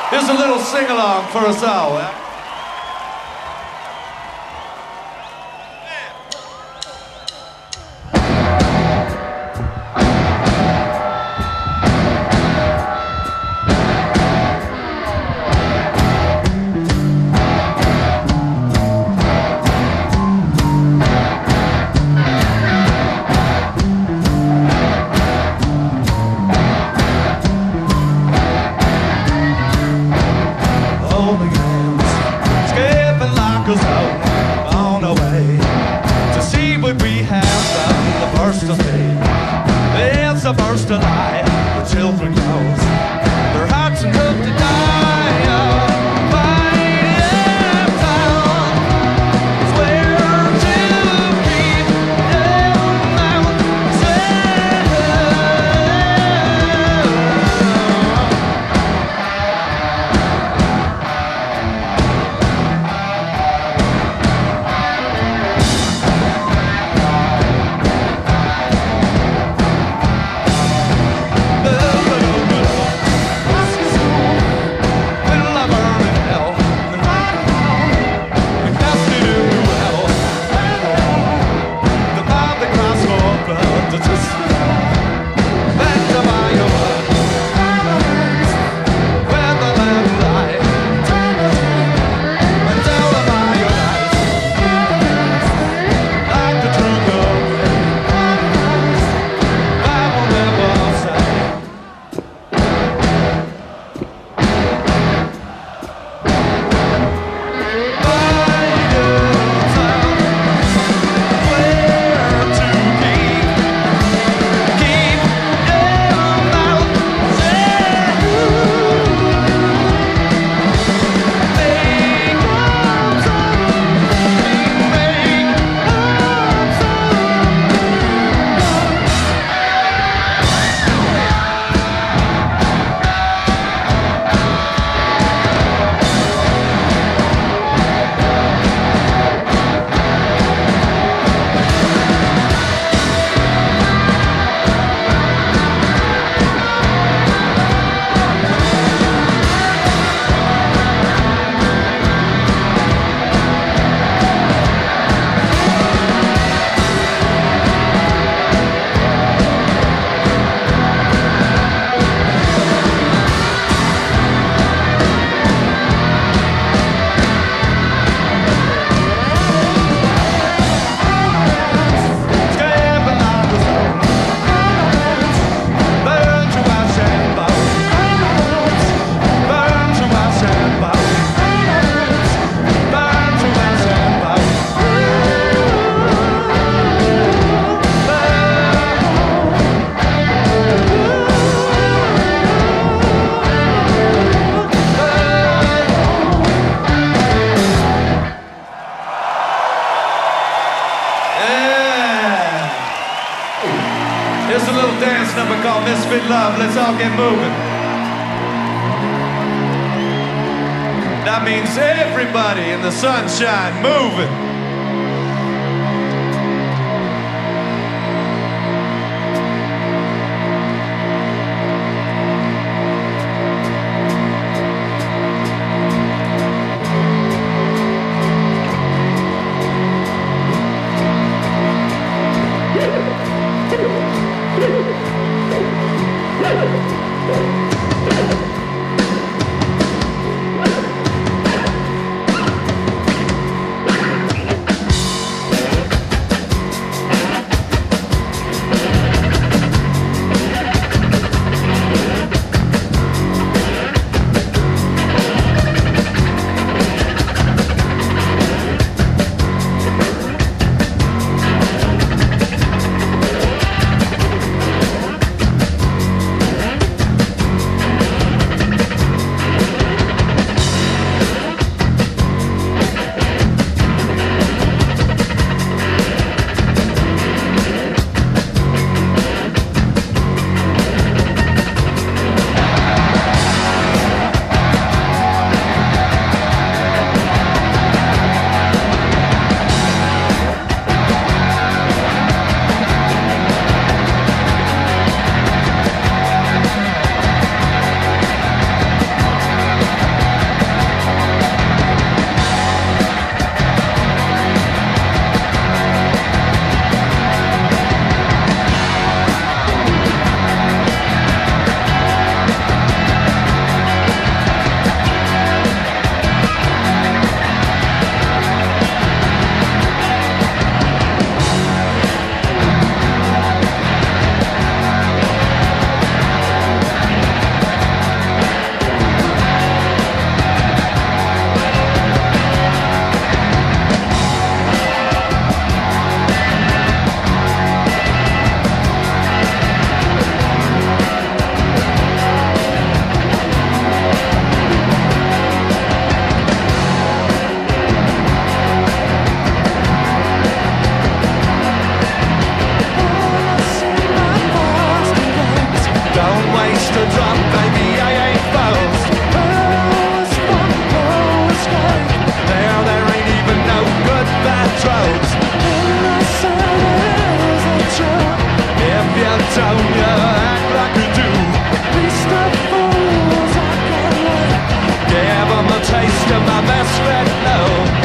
Here's a little sing-along for us all. First to lie, the children knows their hearts and hope to die. Fighting town is where to be. Down mountain Here's a little dance number called Misfit Love. Let's all get moving. That means everybody in the sunshine moving. a drum, baby, I ain't fast. Now there ain't even no good bad drugs. If you don't, you act like you do. Give 'em a taste of my best red love.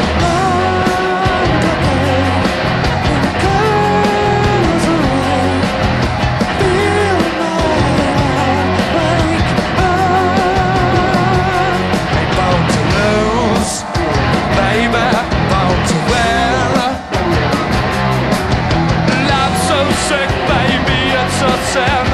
Sick, baby, it's a sin.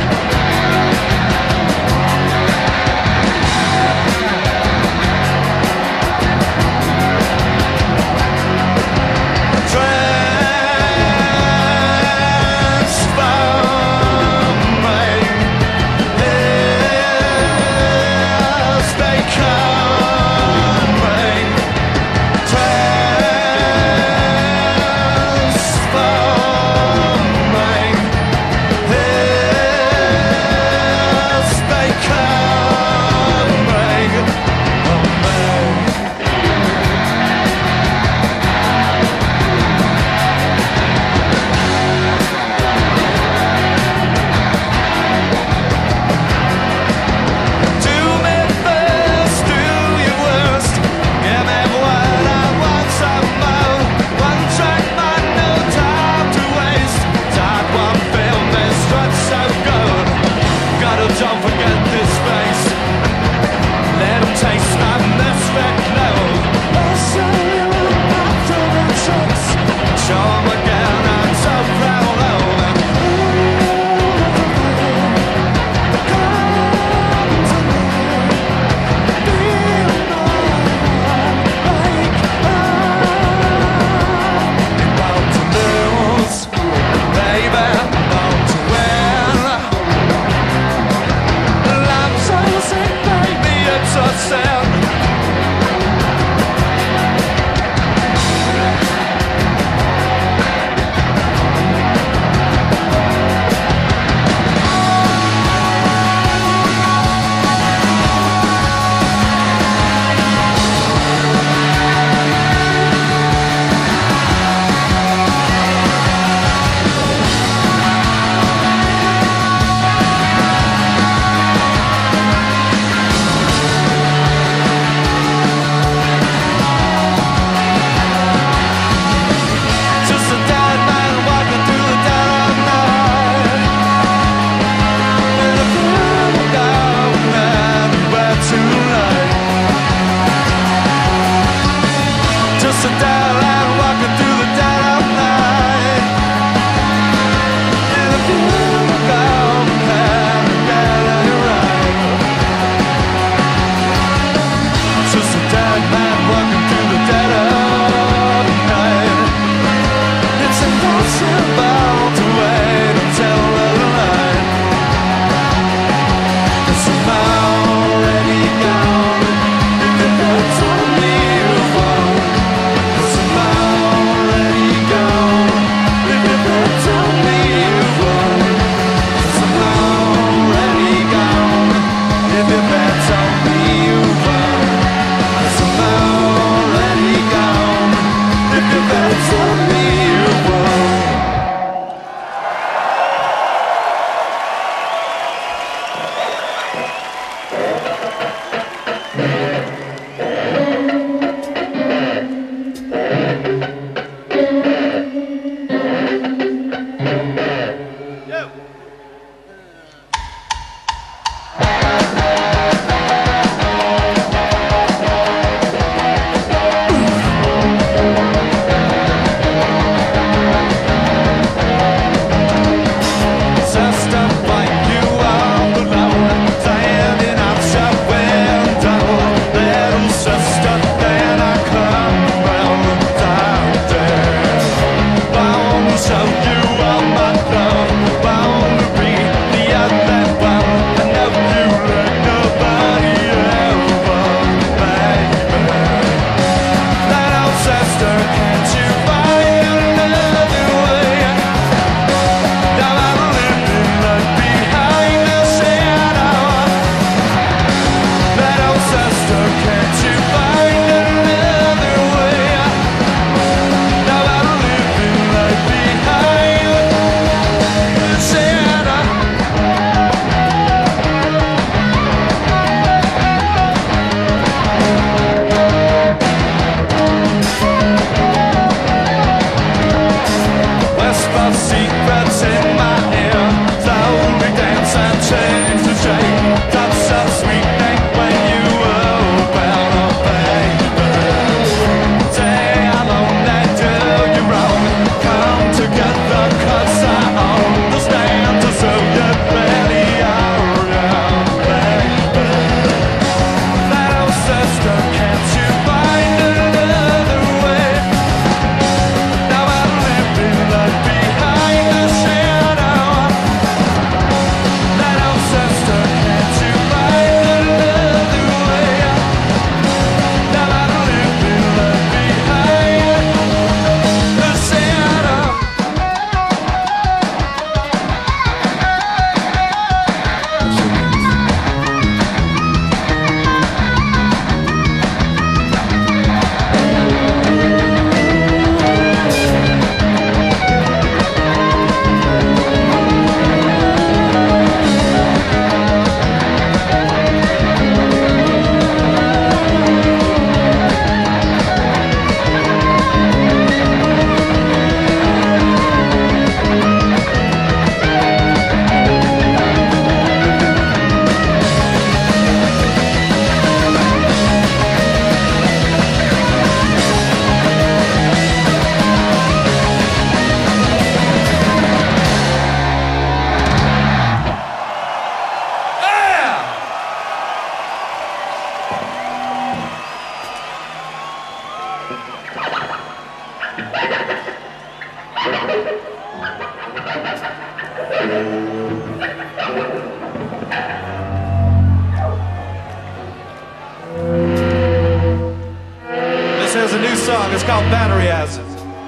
Don't forget this face. Let 'em taste my misfit love. Show 'em again, I'm so proud of it. About to lose, baby, about to win. called Battery Acid.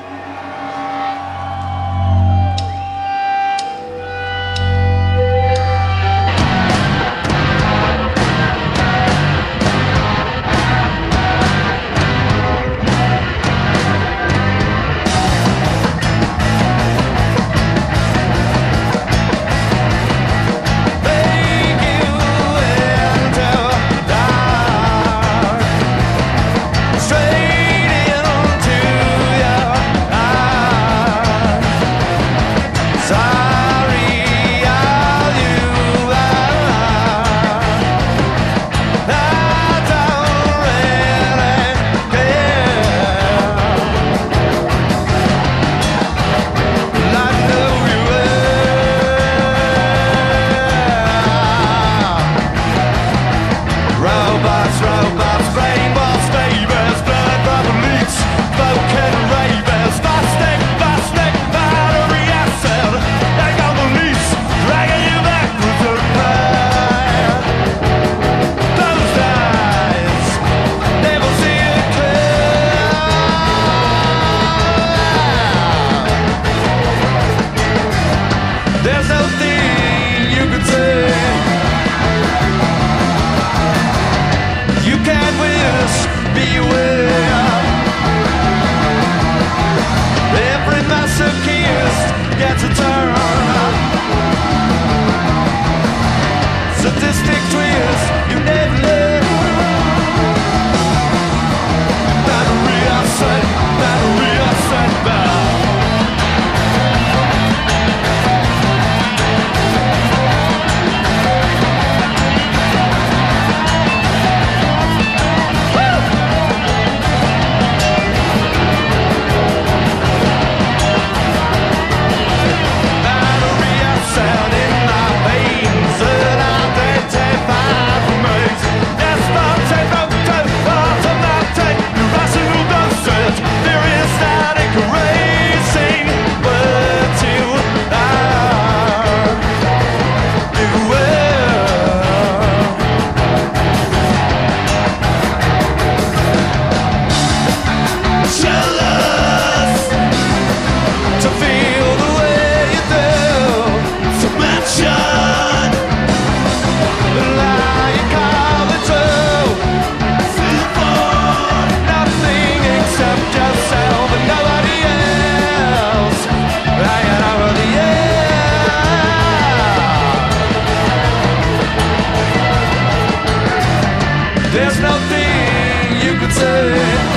There's nothing you could say.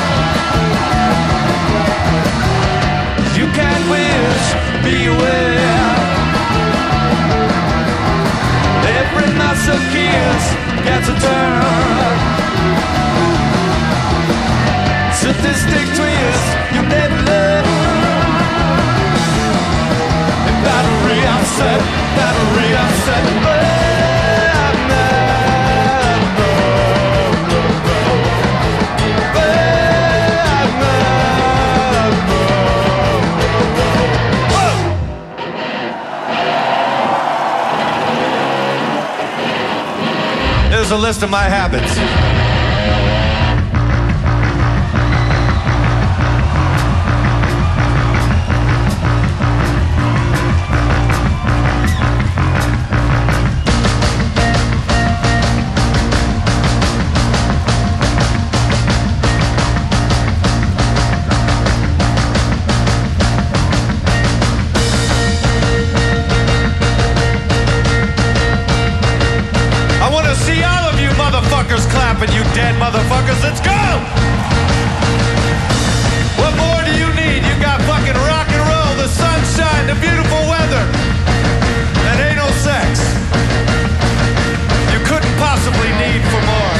You can't wish, beware. Every masochist gets a turn. Sadistic twist you never learn. And battery upset, battery upset. Here's a list of my habits. Clapping, you dead motherfuckers, let's go! What more do you need? You got fucking rock and roll, the sunshine, the beautiful weather, and anal sex. You couldn't possibly need for more.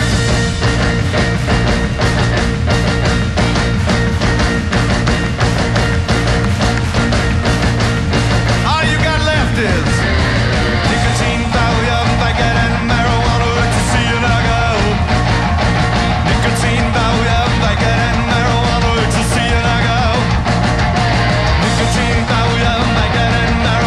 All you got left is nicotine, Valium, Vicodin, and marijuana, ecstasy, and alcohol. Nicotine, Valium, Vicodin, and marijuana, ecstasy, and alcohol. Nicotine, Valium, Vicodin, and marijuana.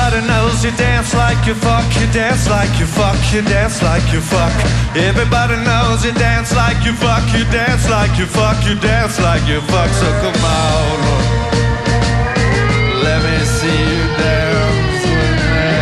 Everybody knows you dance like you fuck, you dance like you fuck, you dance like you fuck. Everybody knows you dance like you fuck, you dance like you fuck, you dance like you fuck. So come on, let me see you dance with me.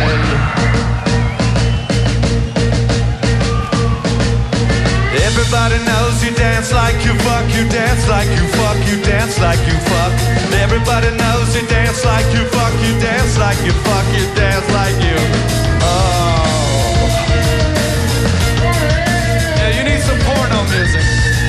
Everybody knows you dance like you fuck, you dance like you fuck, you dance like you fuck. Everybody knows you dance like you fuck, you dance like you fuck, you dance like you. Oh. Yeah, you need some porno music.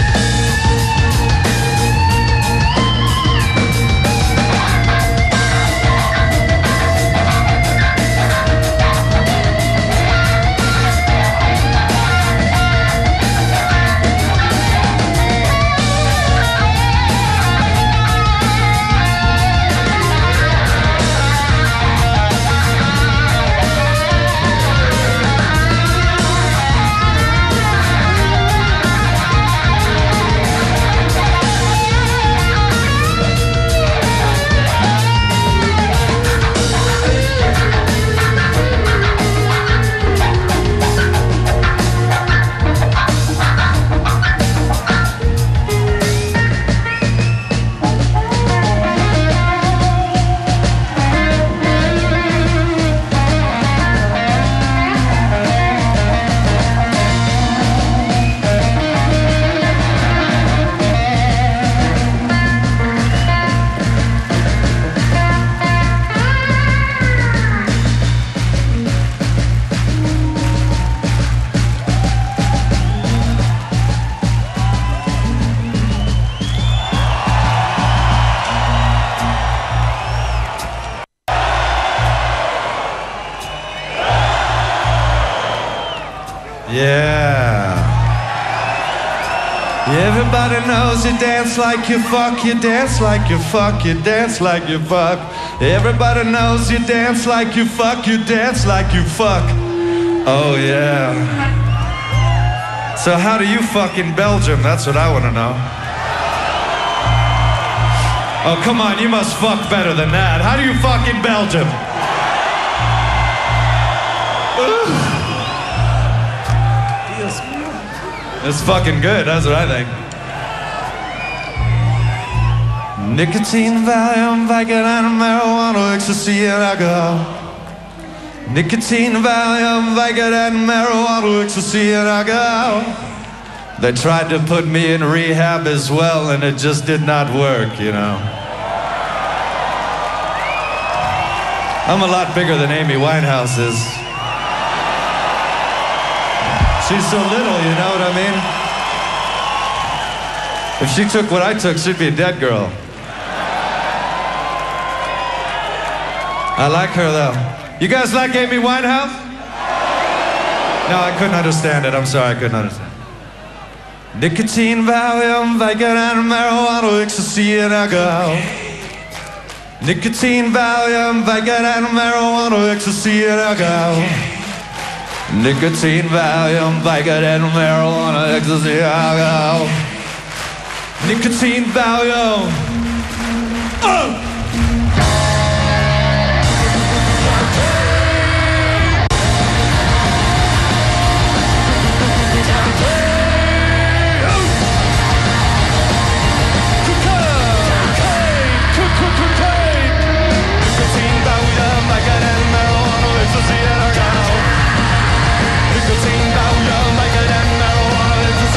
Yeah. Everybody knows you dance like you fuck, you dance like you fuck, you dance like you fuck. Everybody knows you dance like you fuck, you dance like you fuck. Oh yeah. So how do you fuck in Belgium? That's what I want to know. Oh come on, you must fuck better than that. How do you fuck in Belgium? It's fucking good, that's what I think. Nicotine, Valium, Vicodin, marijuana, ecstasy, and alcohol. Nicotine, Valium, Vicodin, marijuana, ecstasy, and alcohol. They tried to put me in rehab as well, and it just did not work, you know. I'm a lot bigger than Amy Winehouse is. She's so little, you know what I mean? If she took what I took, she'd be a dead girl. I like her though. You guys like Amy Winehouse? No, I couldn't understand it. I'm sorry, I couldn't understand. Nicotine, Valium, Vicodin, marijuana, ecstasy, and alcohol. Nicotine, Valium, Vicodin, marijuana, ecstasy, and alcohol. Nicotine, Valium, Vicodin, marijuana, ecstasy, alcohol. Nicotine, Valium. Oh!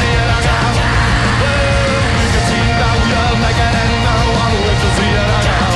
Nicotine,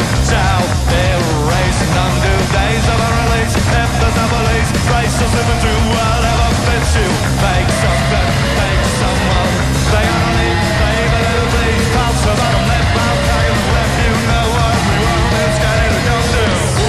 shall erase undue days of unreleased. If there's no police, race will slip through whatever fits you. Make some good, make someone. They only baby little please. Pulse the bottom left, round, tag the left. You know what we want, it's got to go to.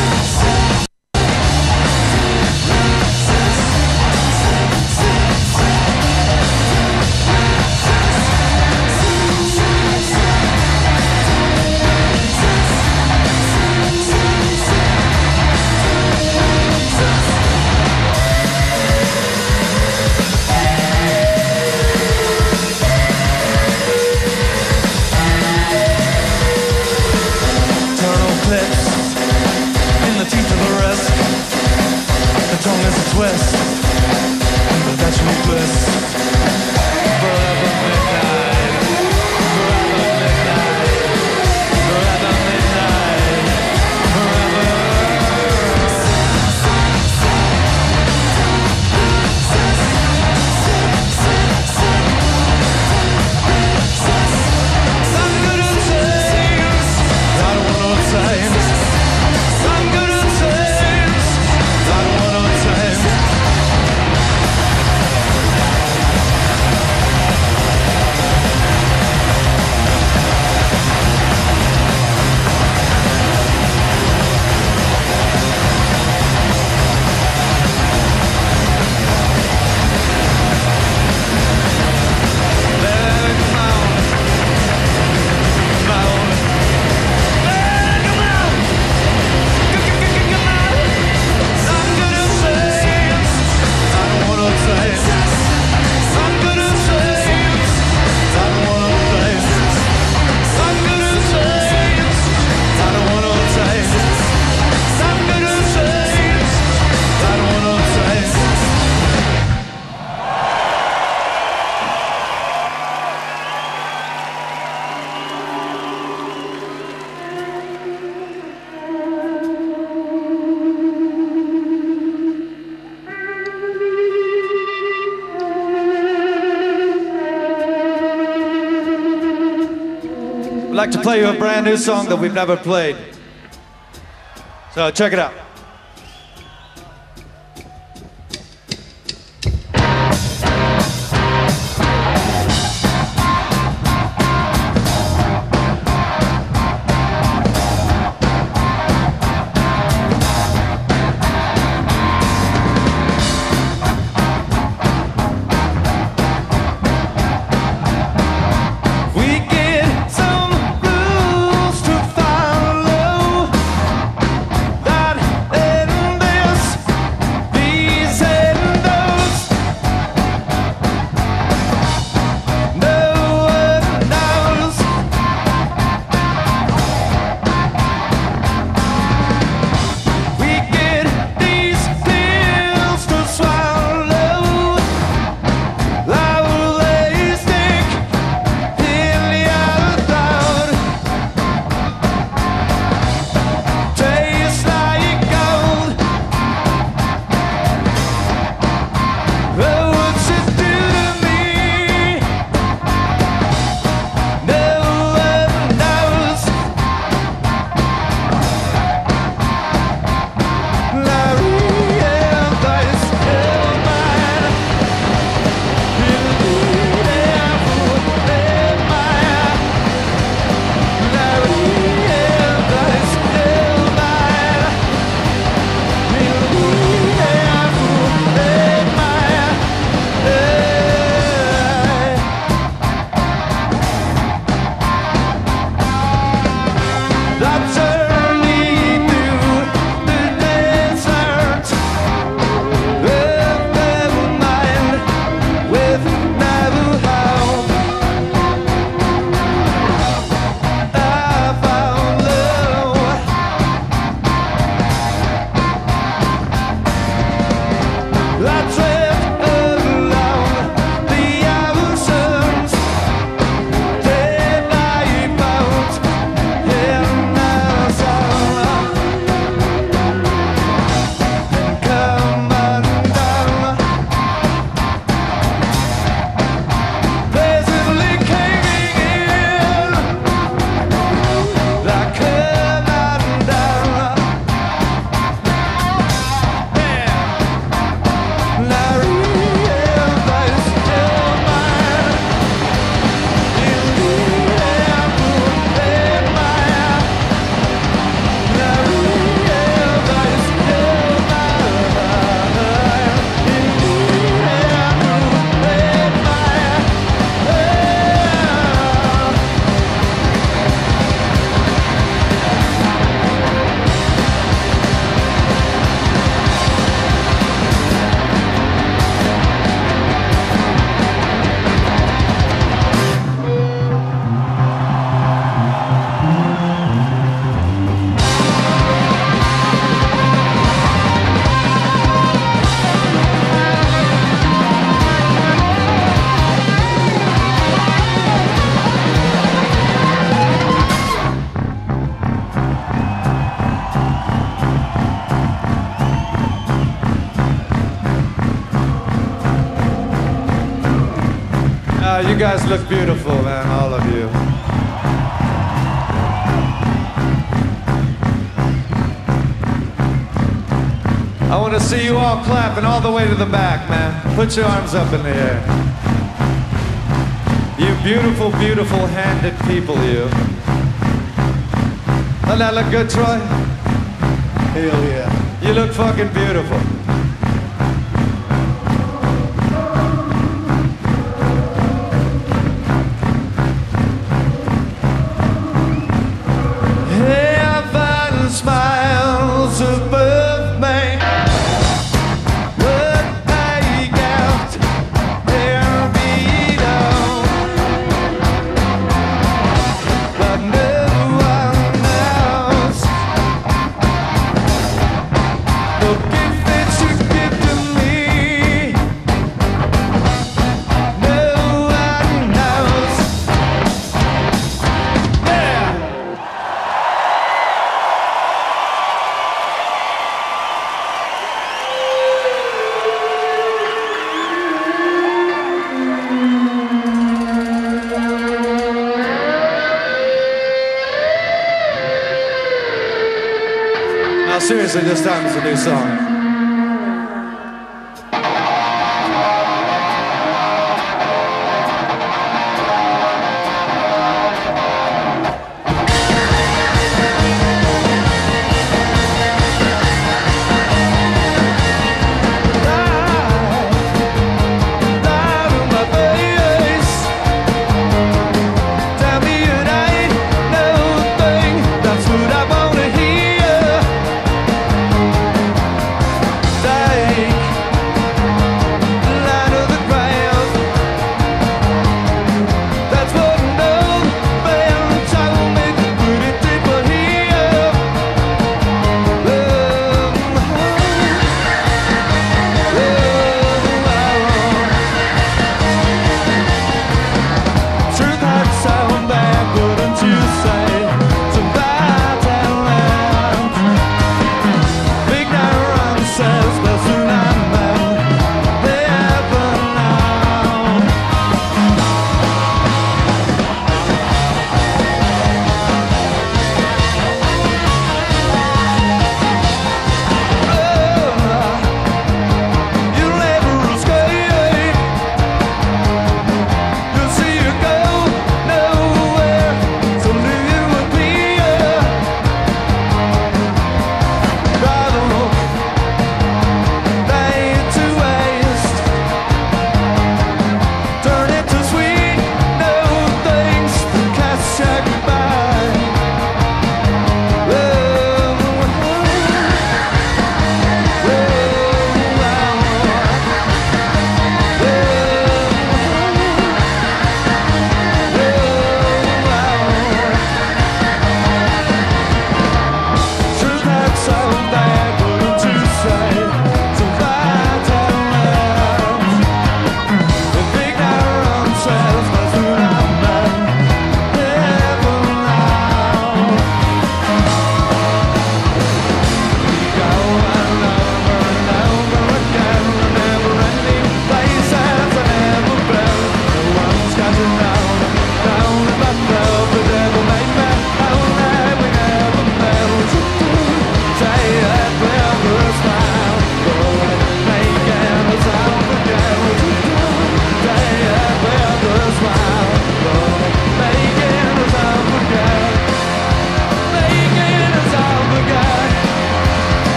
Tongue is a twist, perpetual bliss. Forever midnight, forever midnight, forever midnight, forever. I'm good at things, I don't want no time. I'm good at things, I don't want no time. I'd like to play you a brand new song that we've never played. So check it out. We get some rules to follow that You guys look beautiful, man, all of you. I want to see you all clapping all the way to the back, man. Put your arms up in the air. You beautiful, beautiful handed people, you. Doesn't that look good, Troy? Hell yeah. You look fucking beautiful. Heaven smiles above me. Would take out their below. But no one knows the gift that you give to me. No one knows. Yeah. Now seriously, this time it's a new song.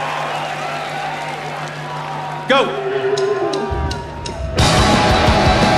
Go!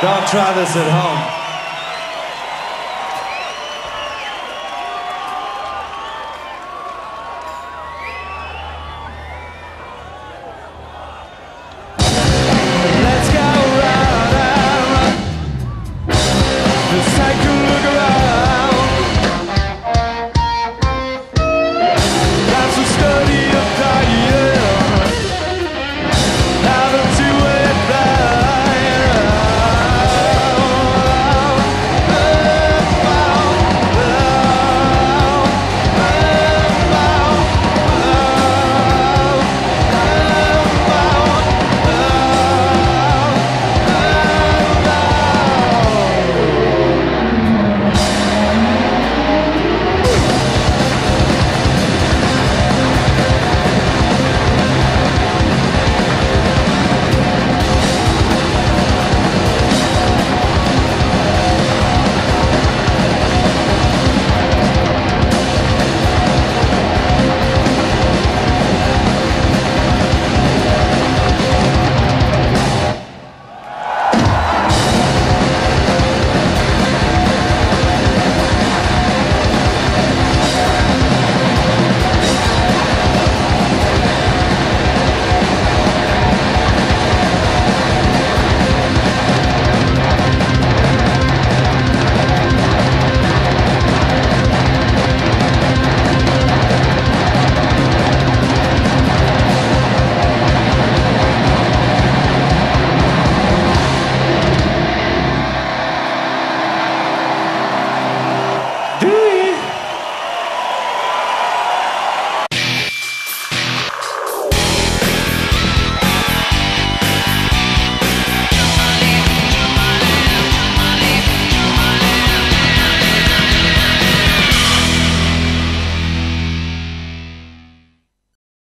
Don't try this at home.